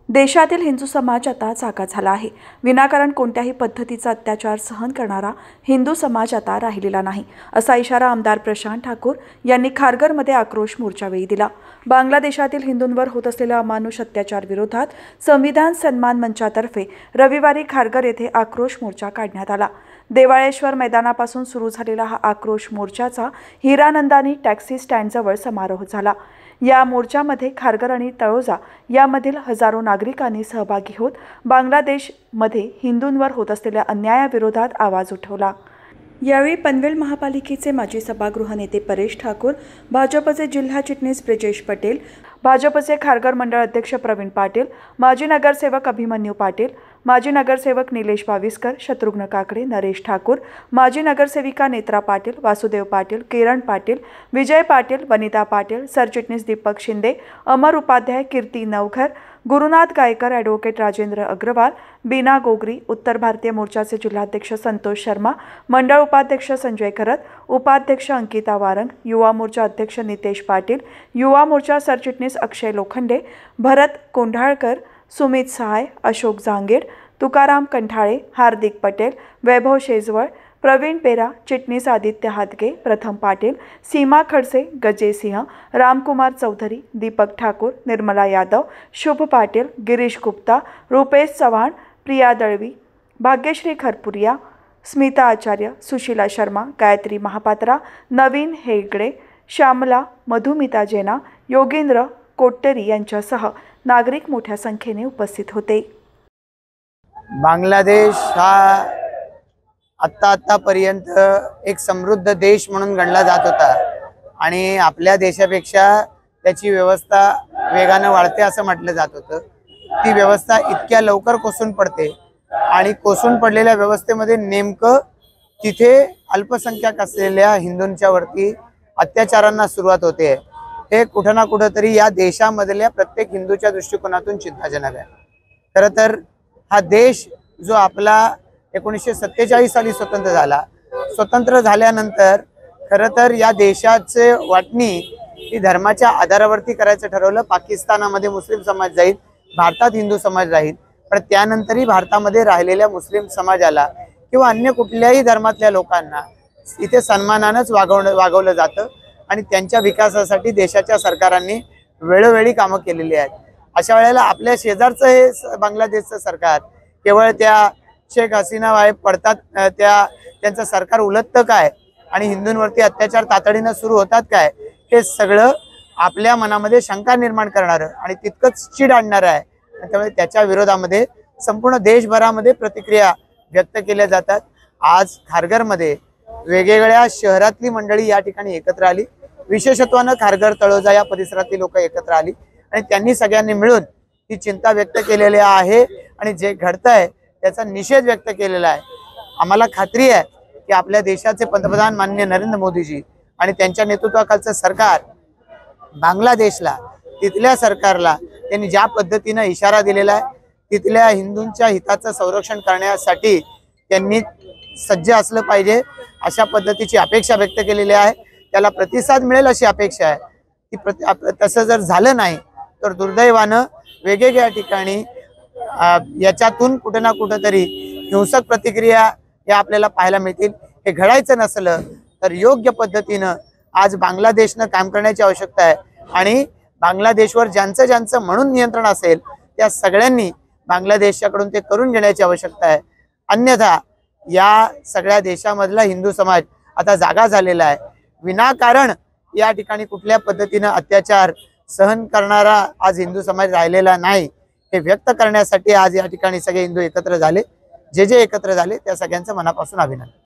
देशातील हिंदू समाज आता जागा झाला आहे। विनाकारण कोणत्याही पद्धतीचा अत्याचार सहन करणारा हिंदू समाज आता राहिलेला नाही, असा इशारा आमदार प्रशांत ठाकूर यांनी खारघरमध्ये आक्रोश मोर्चावेळी दिला। बांगलादेशातील हिंदूंवर होत असलेल्या अमानुष अत्याचार विरोधात संविधान सन्मान मंचातर्फे रविवारी खारघर येथे आक्रोश मोर्चा काढण्यात आला। देवाळेश्वर मैदानापासून सुरू झालेला हा आक्रोश मोर्चाचा हिरानंदानी टॅक्सी स्टँडजवळ समारोह झाला। या मोर्चामध्ये खारघर आणि तळोजा यामधील हजारो नागरिकांनी सहभागी होत बांगलादेशमध्ये हिंदूंवर होत असलेल्या अन्यायाविरोधात आवाज उठवला। यावेळी पनवेल महापालिकेचे माजी सभागृह नेते परेश ठाकूर, भाजपचे जिल्हा चिटणीस ब्रिजेश पटेल, भाजपचे खारघर मंडळ अध्यक्ष प्रवीण पाटील, माजी नगरसेवक अभिमन्यू पाटील, माजी नगरसेवक निलेश बाविस्कर, शत्रुघ्न काकडे, नरेश ठाकूर, माजी नगरसेविका नेत्रा पाटील, वासुदेव पाटील, किरण पाटील, विजय पाटील, वनिता पाटील, सरचिटणीस दीपक शिंदे, अमर उपाध्याय, कीर्ती नवघर, गुरुनाथ गायकर, ॲडव्होकेट राजेंद्र अग्रवाल, बीना गोगरी, उत्तर भारतीय मोर्चाचे जिल्हाध्यक्ष संतोष शर्मा, मंडळ उपाध्यक्ष संजय खरत, उपाध्यक्ष अंकिता वारंग, युवा मोर्चा अध्यक्ष नितेश पाटील, युवा मोर्चा सरचिटणीस अक्षय लोखंडे, भरत कोंढाळकर, सुमित सहाय, अशोक जांगेड, तुकाराम कंठाळे, हार्दिक पटेल, वैभव शेजवळ, प्रवीण पेरा, चिटणीस आदित्य हादगे, प्रथम पाटील, सीमा खडसे, गजे सिंह, रामकुमार चौधरी, दीपक ठाकूर, निर्मला यादव, शुभ पाटील, गिरीश गुप्ता, रुपेश चव्हाण, प्रिया दळवी, भाग्यश्री खरपुरिया, स्मिता आचार्य, सुशीला शर्मा, गायत्री महापात्रा, नवीन हेगडे, श्यामला, मधुमिता जेना, योगेंद्र कोट्टरी यांच्यासह नागरिक मोठ्या संख्येने उपस्थित होते। बांगलादेश हा आत्तापर्यंत एक समृद्ध देश म्हणून गणला जात होता आणि आपल्या देशापेक्षा त्याची व्यवस्था वेगाने वाढते असं म्हटलं जात होतं। ती व्यवस्था इतक्या लवकर कोसळून पडते आणि कोसळून पडलेल्या व्यवस्थेमध्ये नेमकं तिथे अल्पसंख्याक असलेल्या हिंदूंच्या वरती अत्याचारांना सुरुवात होते। हे कुठं ना कुठं तरी या देशामधल्या प्रत्येक हिंदूच्या दृष्टिकोनातून चिंताजनक आहे। खरं तर हा देश जो आपला 1947 साली स्वतंत्र झाला, स्वतंत्र झाल्यानंतर खरं तर या देशाचे वाटणी ही धर्माच्या आधारावरती करायचं ठरवलं। पाकिस्तानामध्ये मुस्लिम समाज जाईल, भारतात हिंदू समाज राहील, पण त्यानंतरही भारतामध्ये राहिलेल्या मुस्लिम समाजाला किंवा अन्य कुठल्याही धर्मातल्या लोकांना इथे सन्मानानंच वागवलं जातं आणि त्यांच्या विकासासाठी देशाच्या सरकारांनी वेळोवेळी कामं केलेली आहेत। अशा वेळेला आपल्या शेजारचं हे बांगलादेशचं सरकार केवळ त्या शेख हसीना वाहे पडतात त्यांचं सरकार उलटतं काय आणि हिंदूंवरती अत्याचार तातडीनं सुरू होतात काय, हे सगळं आपल्या मनामध्ये शंका निर्माण करणारं आणि तितकंच चीड आणणारं आहे। त्यामुळे त्याच्या विरोधामध्ये संपूर्ण देशभरामध्ये प्रतिक्रिया व्यक्त केल्या जातात। आज खारघरमध्ये वेगवेगळ्या शहरातली मंडळी या ठिकाणी एकत्र आली, विशेषत्वानं खारघर तळोजा या परिसरातली लोक एकत्र आली आणि त्यांनी सगळ्यांनी मिळून ही चिंता व्यक्त केलेली आहे आणि जे घडतंय त्याचा निषेध व्यक्त केलेला आहे। आम्हाला खात्री आहे की आपल्या देशाचे पंतप्रधान माननीय नरेंद्र मोदीजी आणि त्यांच्या नेतृत्वाखालचं सरकार बांगलादेशला, तिथल्या सरकारला त्यांनी ज्या पद्धतीनं इशारा दिलेला आहे, तिथल्या हिंदूंच्या हिताचं संरक्षण करण्यासाठी त्यांनी सज्ज असलं पाहिजे अशा पद्धतीची अपेक्षा व्यक्त केलेली आहे। त्याला प्रतिसाद मिळेल अशी अपेक्षा आहे। तसं जर झालं नाही तर दुर्दैवानं वेगवेगळ्या ठिकाणी याच्यातून कुठं ना कुठं तरी हिंसक प्रतिक्रिया या आपल्याला पाहायला मिळतील। हे घडायचं नसलं तर योग्य पद्धतीनं आज बांगलादेशनं काम करण्याची आवश्यकता आहे आणि बांगलादेशवर ज्यांचं म्हणून नियंत्रण असेल त्या सगळ्यांनी बांगलादेशच्याकडून ते करून घेण्याची आवश्यकता आहे। अन्यथा या सगळ्या देशामधला हिंदू समाज आता जागा झालेला आहे। विनाकारण या ठिकाणी कुठल्या पद्धतीनं अत्याचार सहन करणारा आज हिंदू समाज राहिलेला नाही, हे व्यक्त करण्यासाठी आज या ठिकाणी सगळे हिंदू एकत्र झाले। जे एकत्र झाले त्या सगळ्यांचं मनापासून अभिनंदन।